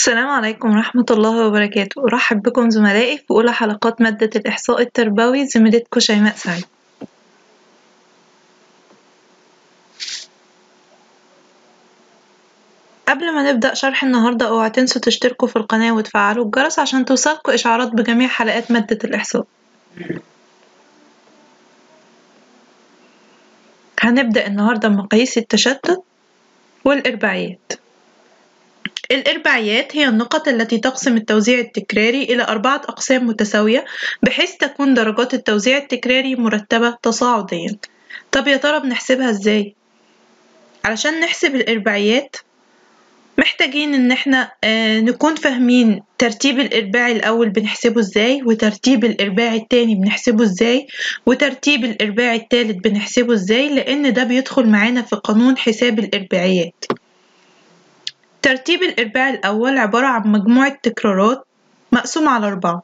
السلام عليكم ورحمة الله وبركاته. أرحب بكم زملائي في أولى حلقات مادة الإحصاء التربوي، زميلتكم شيماء سعيد. قبل ما نبدأ شرح النهاردة اوعوا تنسوا تشتركوا في القناة وتفعلوا الجرس عشان توصلكوا إشعارات بجميع حلقات مادة الإحصاء. هنبدأ النهاردة بمقاييس التشتت والإرباعيات. الإرباعيات هي النقط التي تقسم التوزيع التكراري إلى 4 أقسام متساوية بحيث تكون درجات التوزيع التكراري مرتبة تصاعديا. طب يا ترى بنحسبها ازاي؟ علشان نحسب الإرباعيات محتاجين إن احنا نكون فاهمين ترتيب الإرباعي الأول بنحسبه ازاي، وترتيب الإرباعي التاني بنحسبه ازاي، وترتيب الإرباعي التالت بنحسبه ازاي، لأن ده بيدخل معانا في قانون حساب الإرباعيات. ترتيب الإرباعي الأول عبارة عن مجموعة تكرارات مقسوم على 4.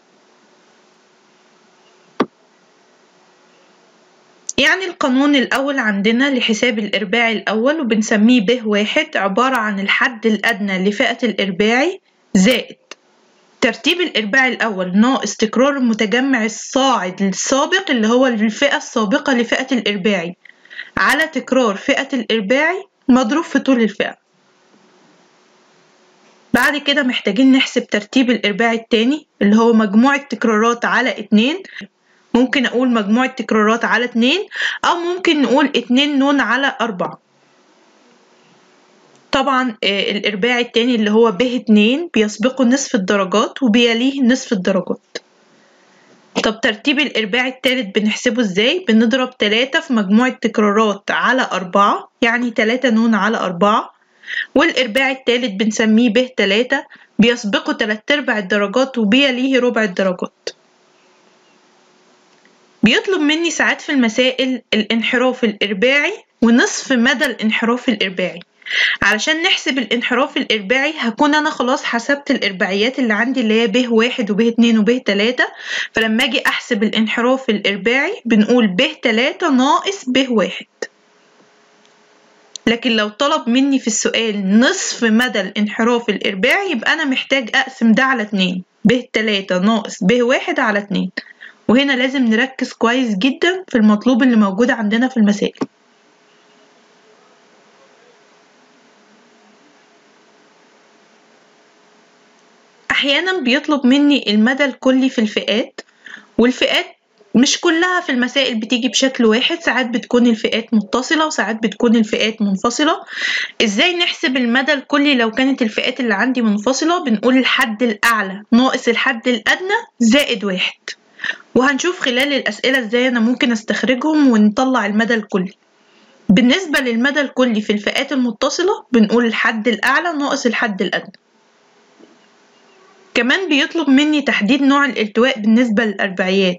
يعني القانون الأول عندنا لحساب الإرباعي الأول وبنسميه ب1 عبارة عن الحد الأدنى لفئة الإرباعي زائد ترتيب الإرباعي الأول ناقص تكرار المتجمع الصاعد السابق اللي هو الفئة السابقة لفئة الإرباعي على تكرار فئة الإرباعي مضروب في طول الفئة. بعد كده محتاجين نحسب ترتيب الإرباعي التاني اللي هو مجموع التكرارات على 2. ممكن أقول مجموع التكرارات على 2 أو ممكن نقول 2 نون على 4. طبعا الإرباعي التاني اللي هو ب2 بيسبقه نصف الدرجات وبيليه نصف الدرجات. طب ترتيب الإرباعي التالت بنحسبه ازاي؟ بنضرب 3 في مجموع التكرارات على 4 يعني 3 نون على 4. والإرباعي التالت بنسميه ب3 بيسبقه 3/4 الدرجات وبيليه ربع الدرجات. بيطلب مني ساعات في المسائل الانحراف الإرباعي ونصف مدى الانحراف الإرباعي. علشان نحسب الانحراف الإرباعي هكون أنا خلاص حسبت الإرباعيات اللي عندي اللي هي ب1 وب2 وب3. فلما أجي أحسب الانحراف الإرباعي بنقول ب3 ناقص ب1. لكن لو طلب مني في السؤال نصف مدى الانحراف الإرباعي يبقى أنا محتاج أقسم ده على 2. ب3 ناقص ب1 على 2. وهنا لازم نركز كويس جدا في المطلوب اللي موجود عندنا في المسائل. أحيانا بيطلب مني المدى الكلي في الفئات، والفئات مش كلها في المسائل بتيجي بشكل واحد، ساعات بتكون الفئات متصلة وساعات بتكون الفئات منفصلة. ازاي نحسب المدى الكلي لو كانت الفئات اللي عندي منفصلة؟ بنقول الحد الأعلى ناقص الحد الأدنى زائد 1. وهنشوف خلال الأسئلة ازاي أنا ممكن استخرجهم ونطلع المدى الكلي. بالنسبة للمدى الكلي في الفئات المتصلة بنقول الحد الأعلى ناقص الحد الأدنى. كمان بيطلب مني تحديد نوع الالتواء بالنسبة للأرباعيات.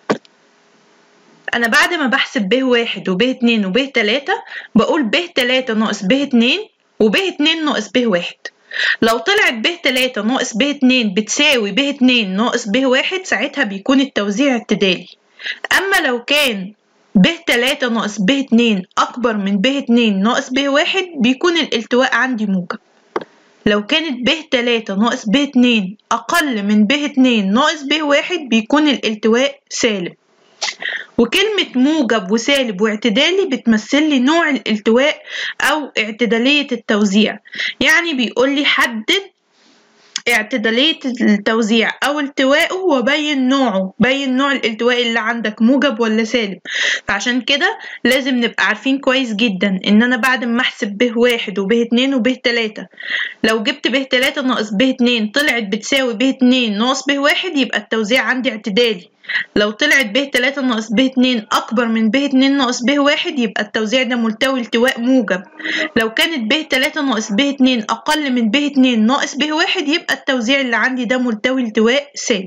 أنا بعد ما بحسب ب1 وب2 وب3 بقول ب3 ناقص ب2 وب2 ناقص ب1. لو طلعت ب3 ناقص ب2 بتساوي ب2 ناقص ب1 ساعتها بيكون التوزيع اعتدالي. أما لو كان ب3 ناقص ب2 أكبر من ب2 ناقص ب1 بيكون الالتواء عندي موجب. لو كانت ب3 ناقص ب2 أقل من ب2 ناقص ب1 بيكون الالتواء سالب. وكلمة موجب وسالب واعتدالي بتمثل لي نوع الالتواء أو اعتدالية التوزيع. يعني بيقول لي حدد اعتدالية التوزيع أو التواءه وبين نوعه، بين نوع الالتواء اللي عندك موجب ولا سالب. فعشان كده لازم نبقى عارفين كويس جدا إن أنا بعد ما أحسب ب1 وب2 وب3 لو جبت ب3 ناقص ب2 طلعت بتساوي ب2 ناقص ب1 يبقى التوزيع عندي اعتدالي. لو طلعت ب3 ناقص ب2 أكبر من ب2 ناقص ب1 يبقى التوزيع ده ملتوي التواء موجب. لو كانت ب3 ناقص ب2 أقل من ب2 ناقص ب1 يبقى التوزيع اللي عندي ده ملتوي التواء سالب.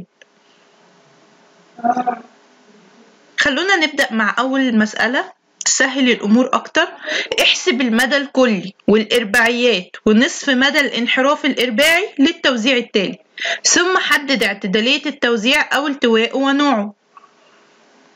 خلونا نبدأ مع أول مسألة تسهل الأمور أكتر. احسب المدى الكلي والإرباعيات ونصف مدى الانحراف الإرباعي للتوزيع التالي، ثم حدد اعتدالية التوزيع أو التواءه ونوعه.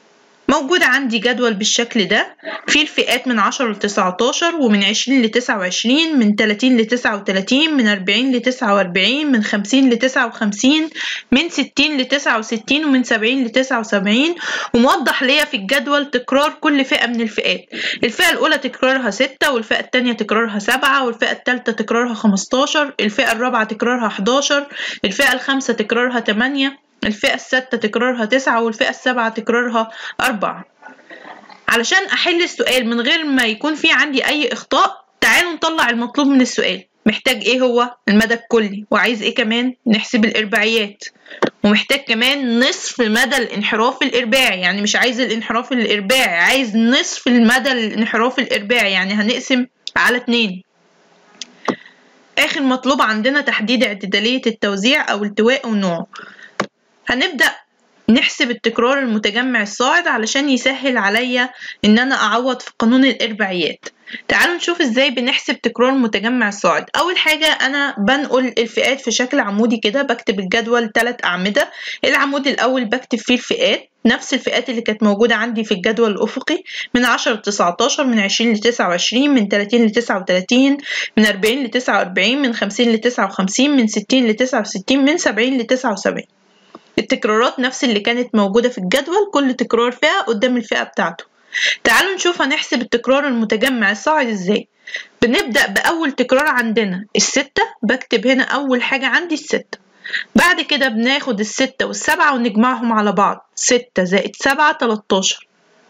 موجود عندي جدول بالشكل ده، فيه الفئات من 10 ل19 ومن 20 ل29، من 30 ل39، من 40 ل49، من 50 ل59، من 60 ل69، ومن 70 ل79. وموضح ليا في الجدول تكرار كل فئة من الفئات. الفئة الأولى تكرارها 6، والفئة الثانية تكرارها 7، والفئة الثالثة تكرارها 15، الفئة الرابعة تكرارها 11، الفئة الخامسة تكرارها 8، الفئة السادسة تكرارها 9، والفئة السابعة تكرارها 4. علشان أحل السؤال من غير ما يكون في عندي أي إخطاء، تعالوا نطلع المطلوب من السؤال. محتاج إيه هو؟ المدى الكلي، وعايز إيه كمان؟ نحسب الإرباعيات، ومحتاج كمان نصف مدى الانحراف الإرباعي. يعني مش عايز الانحراف الإرباعي، عايز نصف المدى الانحراف الإرباعي، يعني هنقسم على 2. آخر مطلوب عندنا تحديد اعتدالية التوزيع أو التواء ونوعه. هنبدأ نحسب التكرار المتجمع الصاعد علشان يسهل عليا ان انا اعوض في قانون الارباعيات. تعالوا نشوف ازاي بنحسب تكرار متجمع الصاعد. اول حاجة انا بنقل الفئات في شكل عمودي كده، بكتب الجدول 3 اعمدة. العمود الاول بكتب فيه الفئات، نفس الفئات اللي كانت موجودة عندي في الجدول الافقي، من 10 ل 19، من 20 ل 29، من 30 ل 39، من 40 ل 49، من 50 ل 59، من 60 ل 69، من 70 ل 79. التكرارات نفس اللي كانت موجودة في الجدول، كل تكرار فئة قدام الفئة بتاعته. تعالوا نشوف هنحسب التكرار المتجمع الصاعد ازاي. بنبدأ بأول تكرار عندنا 6، بكتب هنا أول حاجة عندي 6. بعد كده بناخد 6 وال7 ونجمعهم على بعض، 6 زائد 7 13.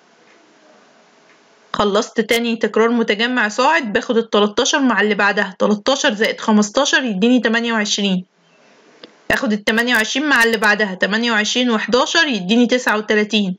خلصت تاني تكرار متجمع صاعد، باخد ال13 مع اللي بعدها، 13 زائد 15 يديني 28. اخد ال28 مع اللي بعدها، 28 و11 يديني 39.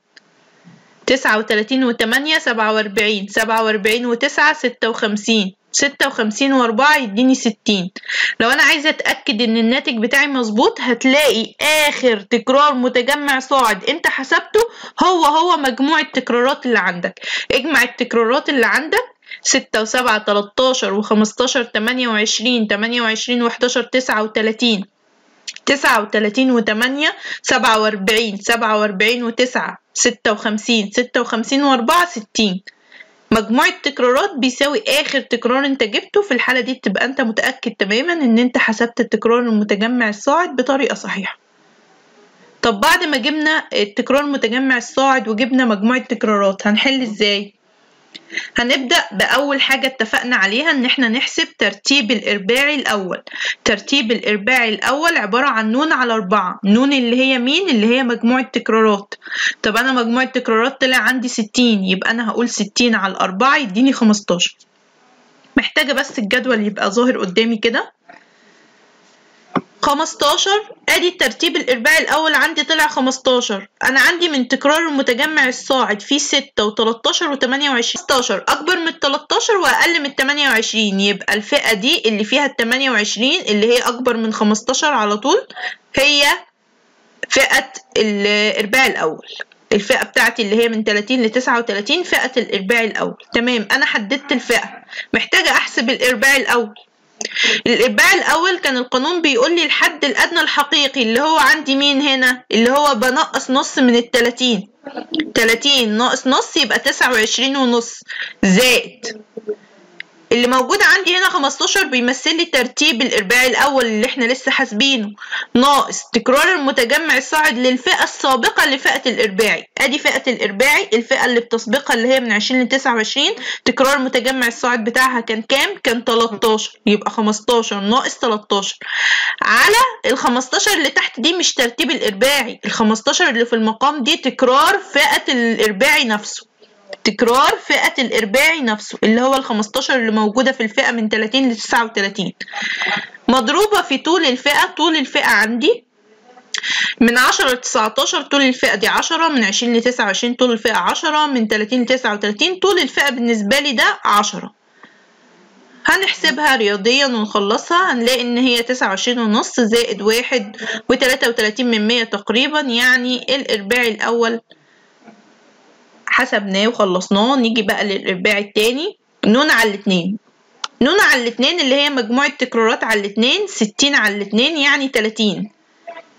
39 و8 47. 47 و9 56. 56 و4 يديني 60. لو انا عايزه اتاكد ان الناتج بتاعي مظبوط، هتلاقي اخر تكرار متجمع صاعد انت حسبته هو مجموع التكرارات اللي عندك. اجمع التكرارات اللي عندك، 6 و7 13 و15 28. 28 و11 39. 39 و8 47. 47 و9 56. 56 و4 60. مجموع التكرارات بيساوي آخر تكرار انت جبته. في الحالة دي تبقى انت متأكد تماما ان انت حسبت التكرار المتجمع الصاعد بطريقة صحيحة. طب بعد ما جبنا التكرار المتجمع الصاعد وجبنا مجموع التكرارات، هنحل ازاي؟ هنبدأ بأول حاجة اتفقنا عليها ان احنا نحسب ترتيب الإرباعي الأول. ترتيب الإرباعي الأول عبارة عن نون على 4. نون اللي هي مين؟ اللي هي مجموع التكرارات. طب أنا مجموع التكرارات طلع عندي 60، يبقى أنا هقول 60 على 4 يديني 15. محتاجة بس الجدول يبقى ظاهر قدامي كده. 15 ادي الترتيب الارباعي الاول عندي طلع 15. انا عندي من تكرار المتجمع الصاعد فيه 6 و13 و28. 15 اكبر من 13 واقل من 28، يبقى الفئة دي اللي فيها ال 28 اللي هي اكبر من 15 على طول هي فئة الارباعي الاول. الفئة بتاعتي اللي هي من 30 ل 39 فئة الارباعي الاول. تمام، انا حددت الفئة، محتاجة احسب الارباعي الاول. الإرباعي الأول كان القانون بيقول لي الحد الأدنى الحقيقي اللي هو عندي مين هنا؟ اللي هو بنقص نص من ال30. 30 ناقص نص يبقى 29 ونص، زائد اللي موجود عندي هنا 15 بيمثل لي ترتيب الإرباعي الأول اللي احنا لسه حاسبينه، ناقص تكرار المتجمع الصاعد للفئة السابقة لفئة الإرباعي. ادي فئة الإرباعي، الفئة اللي بتسبقها اللي هي من 20 ل 29، تكرار المتجمع الصاعد بتاعها كان كام؟ كان 13. يبقى 15 ناقص 13 على ال 15 اللي تحت دي مش ترتيب الإرباعي، ال 15 اللي في المقام دي تكرار فئة الإرباعي نفسه. تكرار فئة الإرباعي نفسه اللي هو ال 15 اللي موجودة في الفئة من 30 ل 39 مضروبة في طول الفئة. طول الفئة عندي من 10 ل 19 طول الفئة دي 10، من 20 ل 29 طول الفئة 10، من 30 ل 39 طول الفئة بالنسبة لي ده 10. هنحسبها رياضيا ونخلصها، هنلاقي ان هي 29 ونص زائد 1.33 من 100 تقريبا، يعني الإرباعي الأول حسبناه وخلصناه. نيجي بقى للإرباعي التاني، نون على الاتنين. نون على الاتنين اللي هي مجموع التكرارات على الاتنين، 60 على الاتنين يعني 30.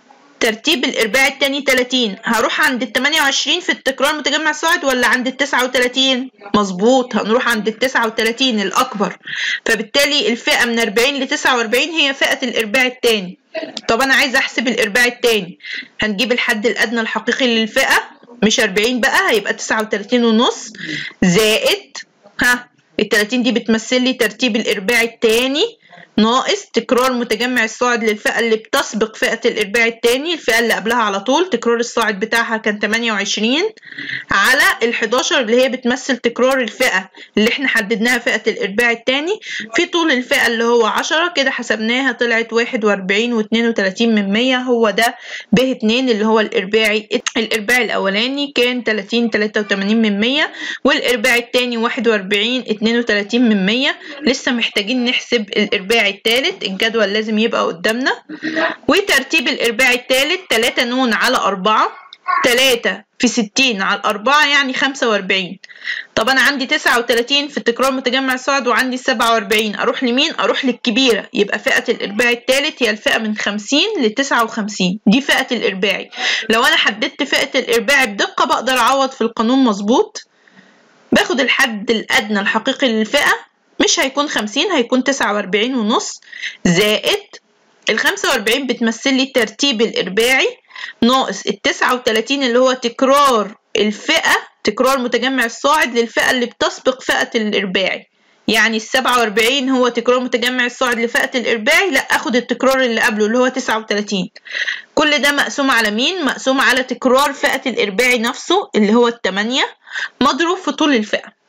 ترتيب الإرباع التاني 30. هروح عند ال 28 في التكرار متجمع الصاعد ولا عند ال 39؟ مظبوط، هنروح عند ال 39 الأكبر. فبالتالي الفئة من 40 ل 49 هي فئة الإرباع التاني. طب أنا عايزة أحسب الإرباع التاني، هنجيب الحد الأدنى الحقيقي للفئة، مش 40 بقى، هيبقى 39.5 زائد ال 30 دي بتمثل لي ترتيب الإرباع التاني ناقص تكرار متجمع الصاعد للفئة اللي بتسبق فئة الإرباع التاني، الفئة اللي قبلها على طول تكرار الصاعد بتاعها كان 28 على ال 11 اللي هي بتمثل تكرار الفئة اللي احنا حددناها فئة الإرباع التاني في طول الفئة اللي هو 10. كده حسبناها طلعت 41.32%. هو ده ب2 اللي هو الإرباع الأولاني كان 30.83%، والإرباع التاني 41.32%. لسه محتاجين نحسب الإرباع الثالث، الجدول لازم يبقى قدامنا. وترتيب الإرباع الثالث 3 نون على 4، 3 في 60 على 4 يعني 45. طب أنا عندي 39 في التكرار متجمع الصاعد وعندي 47، أروح لمين؟ أروح للكبيرة. يبقى فئة الإرباع الثالث هي الفئة من 50 ل 59، دي فئة الإرباعي. لو أنا حددت فئة الإرباعي بدقة بقدر أعوض في القانون مظبوط. باخد الحد الأدنى الحقيقي للفئة، مش هيكون 50، هيكون 49.5 زائد ال 45 بتمثل لي ترتيب الإرباعي ناقص ال 39 اللي هو تكرار الفئة، تكرار متجمع الصاعد للفئة اللي بتسبق فئة الإرباعي. يعني ال 47 هو تكرار متجمع الصاعد لفئة الإرباعي، لا أخد التكرار اللي قبله اللي هو 39. كل ده مقسوم على مين؟ مقسوم على تكرار فئة الإرباعي نفسه اللي هو ال8 مضروب في طول الفئة.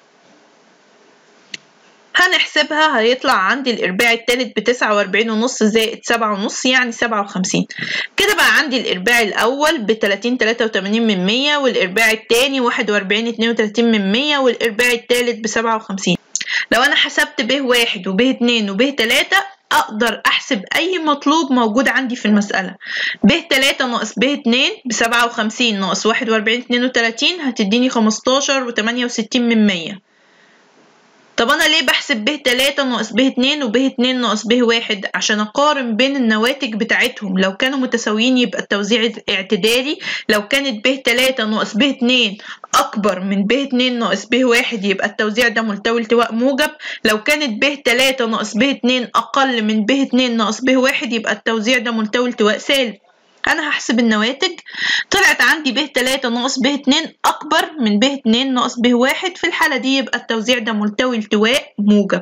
هنحسبها، هيطلع عندي الإرباع الثالث ب49.5 زائد 7.5 يعني 57. كده بقى عندي الإرباع الأول ب30.83%، والإرباع الثاني 41.32%، والإرباع الثالث ب57. لو أنا حسبت ب1 وب2 وب3 أقدر أحسب أي مطلوب موجود عندي في المسألة. ب3 ناقص ب2 ب57 ناقص 41.32 هتديني 15.68%. طب أنا ليه بحسب ب3 ناقص ب2 وب2 ناقص ب1؟ عشان أقارن بين النواتج بتاعتهم، لو كانوا متساويين يبقى التوزيع اعتدالي، لو كانت ب3 ناقص ب2 أكبر من ب2 ناقص ب1 يبقى التوزيع ده ملتوي التواء موجب، لو كانت ب3 ناقص ب2 أقل من ب2 ناقص ب1 يبقى التوزيع ده ملتوي التواء سالب. أنا هحسب النواتج، طلعت عندي ب3 ناقص ب2 أكبر من ب2 ناقص ب1، في الحالة دي يبقى التوزيع ده ملتوي التواء موجب.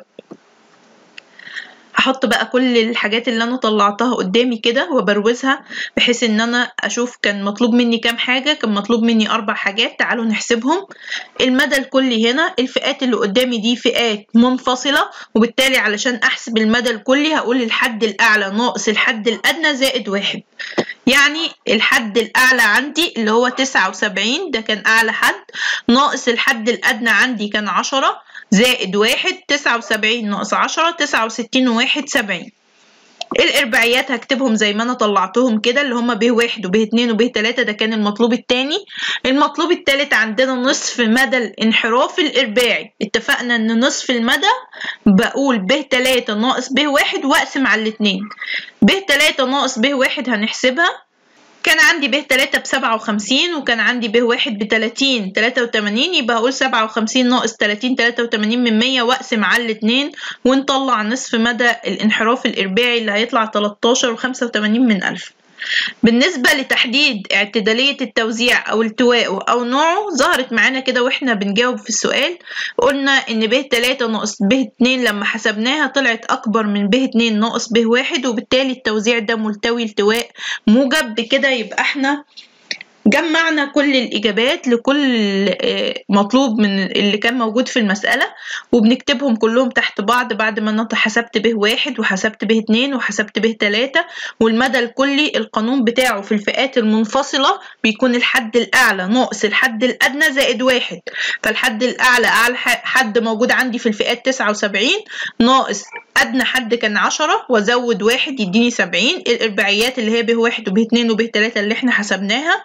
هحط بقى كل الحاجات اللي أنا طلعتها قدامي كده وبروزها بحيث إن أنا أشوف كان مطلوب مني كام حاجة. كان مطلوب مني 4 حاجات، تعالوا نحسبهم. المدى الكلي هنا، الفئات اللي قدامي دي فئات منفصلة، وبالتالي علشان أحسب المدى الكلي هقول الحد الأعلى ناقص الحد الأدنى زائد 1. يعني الحد الأعلى عندي اللي هو 79 ده كان أعلى حد، ناقص الحد الأدنى عندي كان 10 زائد 1، 79 ناقص 10 69 و1 70. الإرباعيات هكتبهم زي ما أنا طلعتهم كده، اللي هما ب1 وب2 وب3 ده كان المطلوب التاني. المطلوب التالت عندنا نصف مدى الانحراف الإرباعي. اتفقنا إن نصف المدى بقول ب3 ناقص ب1 وأقسم على الاتنين. ب3 ناقص ب1 هنحسبها، كان عندي ب3 ب57 وكان عندي ب1 ب30.83، يبقى هقول 57 ناقص 30.83% وأقسم على الاتنين ونطلع نصف مدى الانحراف الإرباعي اللي هيطلع 13.85%. بالنسبة لتحديد اعتدالية التوزيع أو التواءه أو نوعه ظهرت معانا كده واحنا بنجاوب في السؤال. قلنا إن ب3 ناقص ب2 لما حسبناها طلعت أكبر من ب2 ناقص ب1، وبالتالي التوزيع ده ملتوي التواء موجب. بكده يبقى احنا جمعنا كل الإجابات لكل مطلوب من اللي كان موجود في المسألة، وبنكتبهم كلهم تحت بعض بعد ما أنا حسبت ب1 وحسبت ب2 وحسبت ب3. والمدى الكلي القانون بتاعه في الفئات المنفصلة بيكون الحد الأعلى ناقص الحد الأدنى زائد 1. فالحد الأعلى أعلى حد موجود عندي في الفئات 79 ناقص أدنى حد كان 10 وزود 1 يديني 70. الإرباعيات اللي هي ب1 وب2 وب3 اللي احنا حسبناها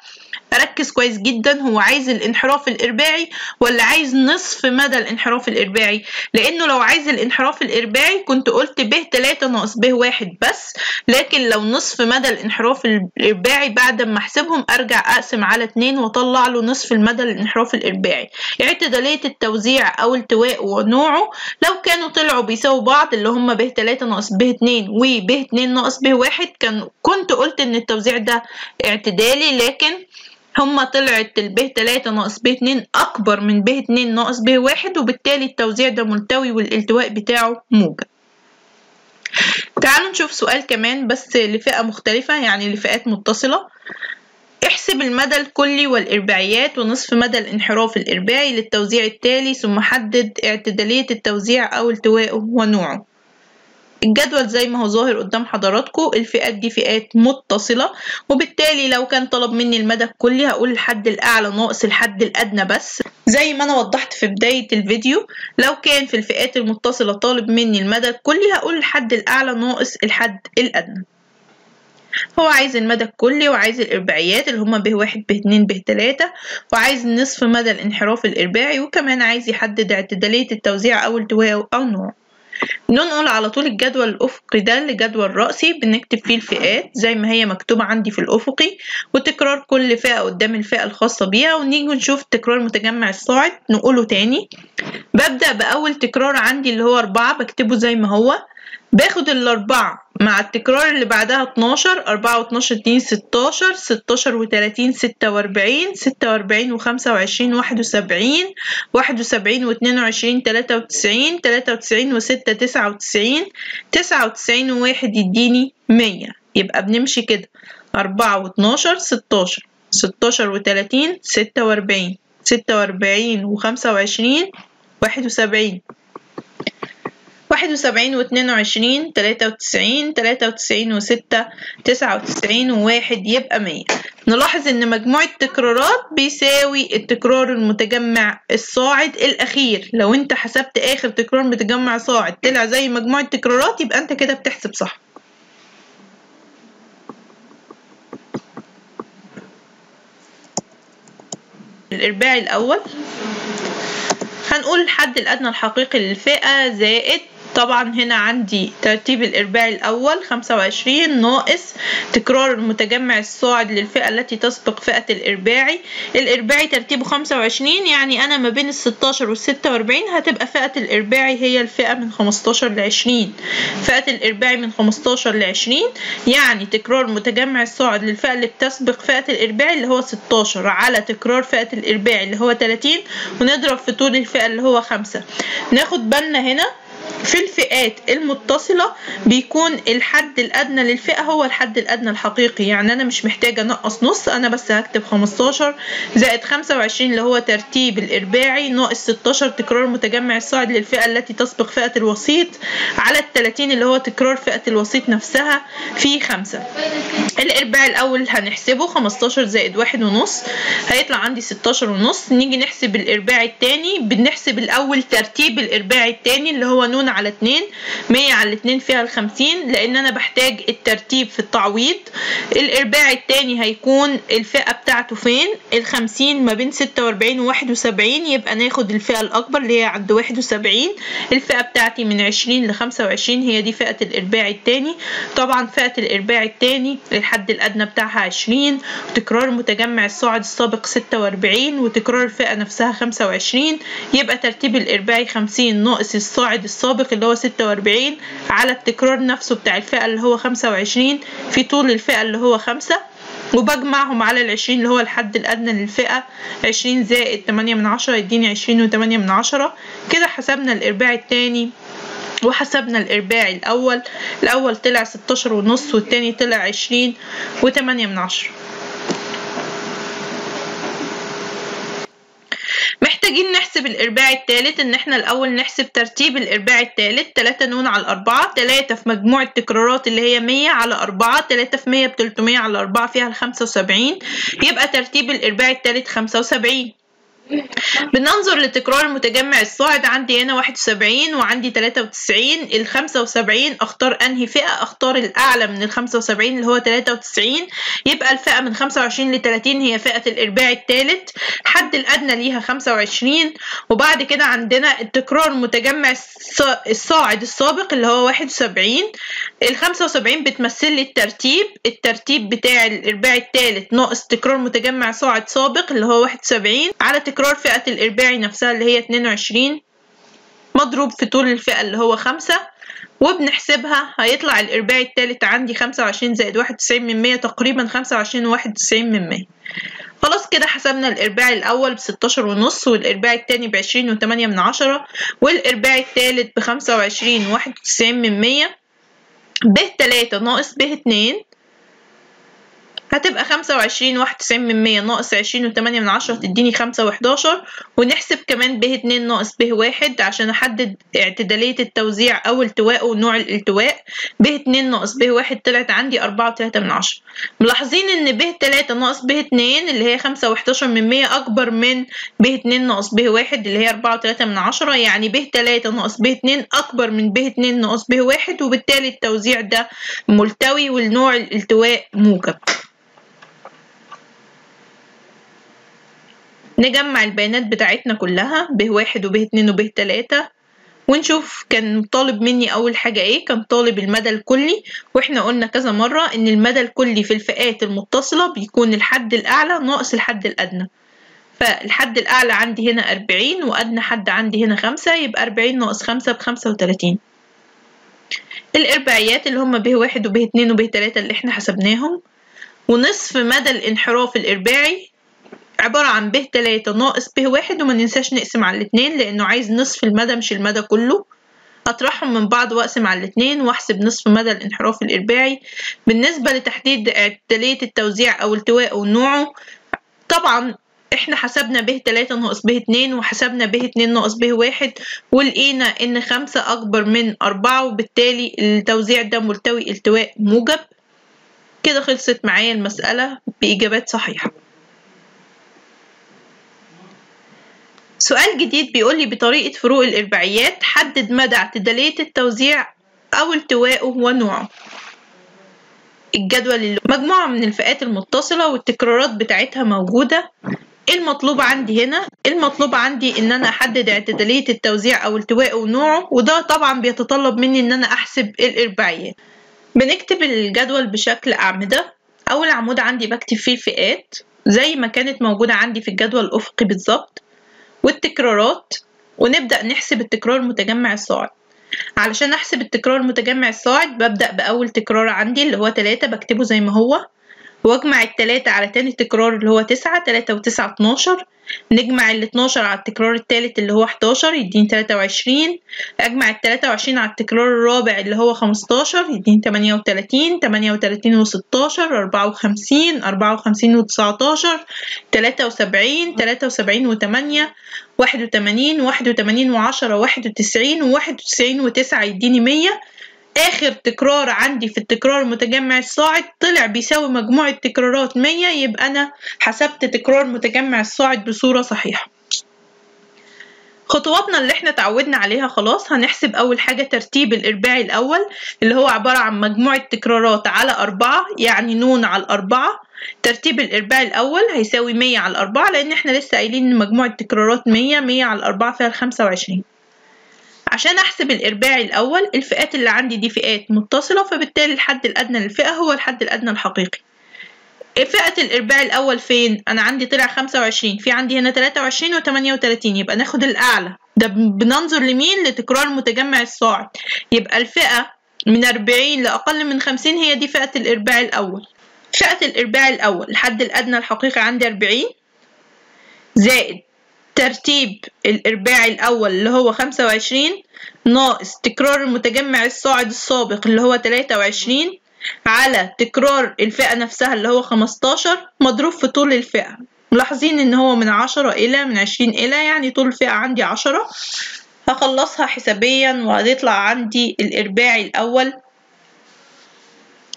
اركز كويس جدا، هو عايز الانحراف الارباعي ولا عايز نصف مدى الانحراف الارباعي؟ لانه لو عايز الانحراف الارباعي كنت قلت ب 3 ناقص ب 1 بس، لكن لو نصف مدى الانحراف الارباعي بعد ما احسبهم ارجع اقسم على 2 واطلع له نصف المدى الانحراف الارباعي. اعتدالية التوزيع او التواء ونوعه لو كانوا طلعوا بيساووا بعض، اللي هم ب 3 ناقص ب 2 وب 2 ناقص ب 1، كنت قلت ان التوزيع ده اعتدالي، لكن هما طلعت ب 3 ناقص ب 2 اكبر من ب 2 ناقص ب 1، وبالتالي التوزيع ده ملتوي والالتواء بتاعه موجب. تعالوا نشوف سؤال كمان بس لفئة مختلفة، يعني لفئات متصلة. احسب المدى الكلي والإرباعيات ونصف مدى الانحراف الإرباعي للتوزيع التالي، ثم حدد اعتدالية التوزيع أو التواءه ونوعه. الجدول زي ما هو ظاهر قدام حضراتكم، الفئات دي فئات متصلة، وبالتالي لو كان طلب مني المدى الكلي هقول الحد الأعلى ناقص الحد الأدنى بس، زي ما أنا وضحت في بداية الفيديو. لو كان في الفئات المتصلة طالب مني المدى الكلي هقول الحد الأعلى ناقص الحد الأدنى. هو عايز المدى الكلي وعايز الإرباعيات اللي هما ب 1 ب 2 ب 3، وعايز نصف مدى الانحراف الإرباعي، وكمان عايز يحدد اعتدالية التوزيع أو التواء أو نوع. ننقل على طول الجدول الأفقي ده لجدول رأسي بنكتب فيه الفئات زي ما هي مكتوبة عندي في الأفقي، وتكرار كل فئة قدام الفئة الخاصة بيها، ونيجي نشوف تكرار متجمع الصاعد نقوله تاني. ببدأ بأول تكرار عندي اللي هو 4، بكتبه زي ما هو، باخد الأربعة مع التكرار اللي بعدها 12، 4 و12 2 16، 16 و30 46، 46 و25 71، 71 و22 93، 93 و6 99، 99 و1 يديني 100. يبقى بنمشي كده 4 و12 16، 16 و30 46، 46 و25 71، 71 و22 93، 93 و6 99 و1 يبقى 100. نلاحظ ان مجموع التكرارات بيساوي التكرار المتجمع الصاعد الاخير. لو انت حسبت اخر تكرار متجمع صاعد طلع زي مجموع التكرارات يبقى انت كده بتحسب صح. الإرباعي الأول هنقول الحد الأدنى الحقيقي للفئة زائد، طبعا هنا عندي ترتيب الإرباعي الأول 25 ناقص تكرار المتجمع الصاعد للفئة التي تسبق فئة الإرباعي. الإرباعي ترتيبه 25، يعني أنا ما بين ال 16 وال 46 هتبقى فئة الإرباعي هي الفئة من 15 ل 20. فئة الإرباعي من 15 ل 20 يعني تكرار متجمع الصاعد للفئة اللي بتسبق فئة الإرباعي اللي هو 16 على تكرار فئة الإرباعي اللي هو 30، ونضرب في طول الفئة اللي هو 5. ناخد بالنا هنا في الفئات المتصلة بيكون الحد الأدنى للفئة هو الحد الأدنى الحقيقي، يعني أنا مش محتاجة أنقص نص، أنا بس هكتب 15 زائد 25 اللي هو ترتيب الإرباعي ناقص 16 تكرار متجمع الصاعد للفئة التي تسبق فئة الوسيط على 30 اللي هو تكرار فئة الوسيط نفسها في 5. الإرباعي الأول هنحسبه 15 زائد 1.5 هيطلع عندي 16.5. نيجي نحسب الإرباعي التاني، بنحسب الأول ترتيب الإرباعي التاني اللي هو نون على 2، 100 على 2 فيها 50 لأن أنا بحتاج الترتيب في التعويض. الإرباعي التاني هيكون الفئة بتاعته فين؟ 50 ما بين 46 و 71، يبقى ناخد الفئة الأكبر اللي هي عند 71. الفئة بتاعتي من 20 ل 25 هي دي فئة الإرباعي التاني. طبعا فئة الإرباعي التاني الحد الأدنى بتاعها 20، وتكرار متجمع الصاعد السابق 46، وتكرار الفئة نفسها 25. يبقى ترتيب الإرباعي 50 ناقص الصاعد السابق اللي هو 46 على التكرار نفسه بتاع الفئة اللي هو 25 في طول الفئة اللي هو 5، وبجمعهم على 20 اللي هو الحد الأدنى للفئة. 20 زائد 8/10 يديني 20.8. كده حسبنا الإرباعي التاني وحسبنا الإرباعي الأول. الأول طلع 16.5 والتاني طلع 20.8. محتاجين نحسب الإرباعي الثالث. إن إحنا الأول نحسب ترتيب الإرباعي الثالث. 3 نون على 4، 3 في مجموع التكرارات اللي هي 100 على 4، 3 في 100 ب 300 على 4 فيها ال 75، يبقى ترتيب الإرباعي الثالث 75. بننظر لتكرار المتجمع الصاعد. عندي هنا 71 وعندي 93. ال 75 اختار انهي فئة؟ اختار الاعلى من ال 75 اللي هو 93. يبقى الفئة من 25 ل 30 هي فئة الارباع الثالث. الحد الادنى ليها 25. وبعد كده عندنا التكرار المتجمع الصاعد السابق اللي هو 71. ال 75 بتمثل لي الترتيب بتاع الارباع الثالث ناقص تكرار متجمع صاعد سابق اللي هو 71 على تكرار فئة الإرباعي نفسها اللي هي 22 مضروب في طول الفئة اللي هو 5. وبنحسبها هيطلع الإرباعي الثالث عندي 25 زائد 91 من 100 تقريبا 25 و91 من 100. خلاص كده حسبنا الإرباعي الأول ب16.5 والإرباعي الثاني ب20.8 والإرباعي الثالث ب25 و91 من 100. ب3 ناقص ب2 هتبقى 25 و91 من 100 ناقص 20.8 تديني 5 و11. ونحسب كمان ب2 ناقص ب1 عشان احدد اعتدالية التوزيع او التواء ونوع الالتواء. ب2 ناقص ب1 طلعت عندي 4.3. ملاحظين ان ب3 ناقص ب2 اللي هي 5 و11 من 100 اكبر من ب2 ناقص ب1 اللي هي 4.3، يعني ب3 ناقص ب2 اكبر من ب2 ناقص ب1 وبالتالي التوزيع ده ملتوي والنوع الالتواء موجب. نجمع البيانات بتاعتنا كلها ب1 وب2 وب3 ونشوف كان طالب مني اول حاجة ايه. كان طالب المدى الكلي، واحنا قلنا كذا مرة ان المدى الكلي في الفئات المتصلة بيكون الحد الاعلى ناقص الحد الادنى. فالحد الاعلى عندي هنا 40 وادنى حد عندي هنا 5، يبقى 40 ناقص 5 ب35. الارباعيات اللي هم ب1 وب2 وب3 اللي احنا حسبناهم. ونصف مدى الانحراف الارباعي عبارة عن ب3 ناقص ب1 وما ننساش نقسم على الاتنين لأنه عايز نصف المدى مش المدى كله. أطرحهم من بعض وأقسم على الاتنين وأحسب نصف مدى الانحراف الإرباعي. بالنسبة لتحديد اعتدالية التوزيع أو التواء ونوعه، طبعا احنا حسبنا ب3 ناقص ب2 وحسبنا ب2 ناقص ب1 ولقينا إن 5 أكبر من 4 وبالتالي التوزيع ده ملتوي التواء موجب. كده خلصت معايا المسألة بإجابات صحيحة. سؤال جديد بيقولي بطريقة فروق الإرباعيات حدد مدى اعتدالية التوزيع أو التواءه ونوعه. الجدول اللي مجموعة من الفئات المتصلة والتكرارات بتاعتها موجودة. المطلوب عندي هنا، المطلوب عندي إن أنا أحدد اعتدالية التوزيع أو التواءه ونوعه، وده طبعا بيتطلب مني إن أنا أحسب الإرباعيات. بنكتب الجدول بشكل أعمدة. أول عمود عندي بكتب فيه الفئات زي ما كانت موجودة عندي في الجدول الأفقي بالظبط، والتكرارات، ونبدأ نحسب التكرار المتجمع الصاعد. علشان أحسب التكرار المتجمع الصاعد ببدأ بأول تكرار عندي اللي هو 3 بكتبه زي ما هو، واجمع ال3 على تاني تكرار اللي هو 9، 3 و9 12. نجمع ال12 على التكرار التالت اللي هو 11 يديني 23. اجمع ال23 على التكرار الرابع اللي هو 15 يديني 38. 38 و16 54. 54 و19 73. 73 و8 81. 81 و10 91. 91 و9 يديني 100. آخر تكرار عندي في التكرار المتجمع الصاعد طلع بيساوي مجموع التكرارات 100، يبقى أنا حسبت تكرار متجمع الصاعد بصورة صحيحة. خطواتنا اللي احنا تعودنا عليها خلاص. هنحسب أول حاجة ترتيب الإرباعي الأول اللي هو عبارة عن مجموع التكرارات على 4، يعني ن على 4. ترتيب الإرباعي الأول هيساوي 100 على 4 لأن احنا لسه قايلين إن مجموع التكرارات 100. 100 على 4 فيها 25. عشان أحسب الإرباعي الأول، الفئات اللي عندي دي فئات متصلة، فبالتالي الحد الأدنى للفئة هو الحد الأدنى الحقيقي. فئة الإرباعي الأول فين؟ أنا عندي طلع 25، في عندي هنا 23 و38، يبقى ناخد الأعلى. ده بننظر لمين؟ لتكرار المتجمع الصاعد. يبقى الفئة من 40 لأقل من 50 هي دي فئة الإرباعي الأول. فئة الإرباعي الأول الحد الأدنى الحقيقي عندي 40 زائد ترتيب الإرباعي الأول اللي هو 25 ناقص تكرار المتجمع الصاعد السابق اللي هو 23 على تكرار الفئة نفسها اللي هو 15 مضروب في طول الفئة. ملاحظين إن هو من 10 إلى من 20 إلى، يعني طول الفئة عندي 10. هخلصها حسابيا وهيطلع عندي الإرباعي الأول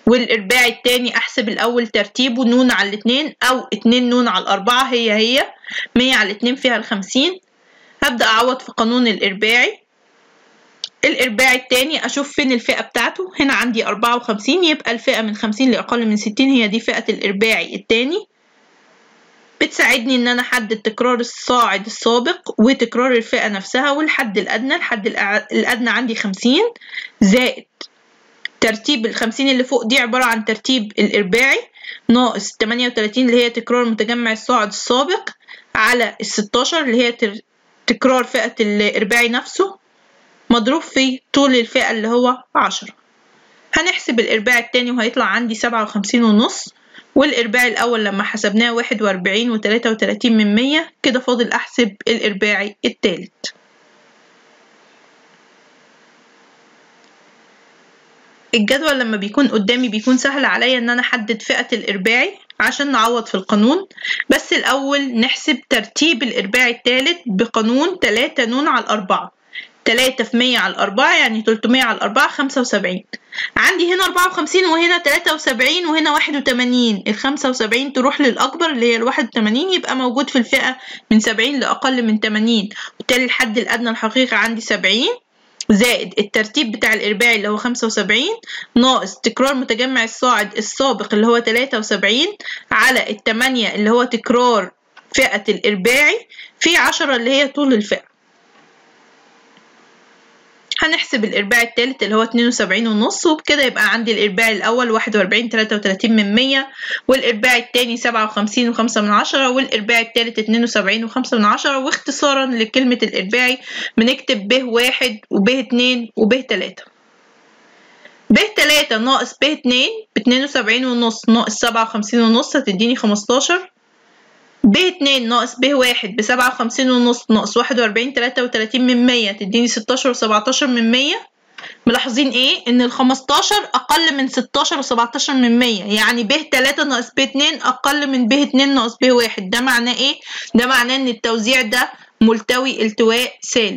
والإرباعي التاني. أحسب الأول ترتيبه ن على 2 أو 2 ن على 4 هي 100 على 2 فيها 50. هبدأ أعوض في قانون الإرباعي. الإرباعي التاني أشوف فين الفئة بتاعته. هنا عندي 54، يبقى الفئة من 50 لأقل من 60 هي دي فئة الإرباعي التاني. بتساعدني إن أنا أحدد تكرار الصاعد السابق وتكرار الفئة نفسها والحد الأدنى. الحد الأدنى عندي 50 زائد ترتيب ال50 اللي فوق دي عبارة عن ترتيب الإرباعي ناقص 38 اللي هي تكرار متجمع الصاعد السابق على ال16 اللي هي تكرار فئة الإرباعي نفسه مضروب في طول الفئة اللي هو 10. هنحسب الإرباعي التاني وهيطلع عندي 57.5، والإرباعي الأول لما حسبناه 41 و33 من 100. كده فاضل أحسب الإرباعي التالت. الجدول لما بيكون قدامي بيكون سهل عليا ان انا احدد فئة الإرباعي عشان نعوض في القانون. بس الأول نحسب ترتيب الإرباعي التالت بقانون 3 ن على 4. 3 في 100 على 4 يعني 300 على 4 75. عندي هنا 54 وهنا 73 وهنا 81. ال 75 تروح للأكبر اللي هي ال 81، يبقى موجود في الفئة من 70 لأقل من 80. وبالتالي الحد الأدنى الحقيقي عندي 70 زائد الترتيب بتاع الإرباعي اللي هو 75 ناقص تكرار متجمع الصاعد السابق اللي هو 73 على 8 اللي هو تكرار فئة الإرباعي في 10 اللي هي طول الفئة. هنحسب الإرباعي التالت اللي هو 72.5، وبكده يبقى عندي الإرباعي الأول 41 33 من 100، والإرباعي التاني 57 و5 من 10، والإرباعي التالت 72 و5 من 10. واختصارا لكلمة الإرباعي بنكتب ب 1 وب 2 وب 3. ب 3 ناقص ب 2 ب72.5 ناقص 57.5 هتديني 15. ب 2 ناقص ب 1 ب57.5 ناقص 41 33 من 100 تديني 16 و17 من 100. ملاحظين ايه؟ ان ال 15 اقل من 16 و17 من 100، يعني ب 3 ناقص ب 2 اقل من ب 2 ناقص ب 1. ده معناه ايه؟ ده معناه ان التوزيع ده ملتوي التواء سالب.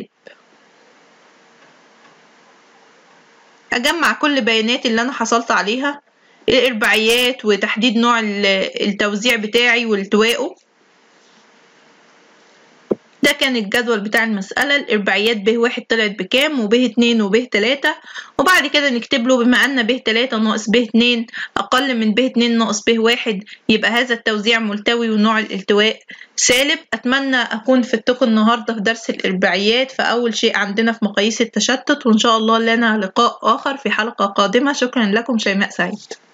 اجمع كل بياناتي اللي انا حصلت عليها، الارباعيات وتحديد نوع التوزيع بتاعي والتوائه. ده كان الجدول بتاع المسألة. الإرباعيات ب 1 طلعت بكام وب 2 وب 3، وبعد كده نكتب له بما أن ب 3 ناقص ب 2 أقل من ب 2 ناقص ب 1 يبقى هذا التوزيع ملتوي ونوع الالتواء سالب. أتمنى أكون فدتكم النهاردة في درس الإرباعيات في أول شيء عندنا في مقاييس التشتت، وإن شاء الله لنا لقاء آخر في حلقة قادمة. شكرا لكم. شيماء سعيد.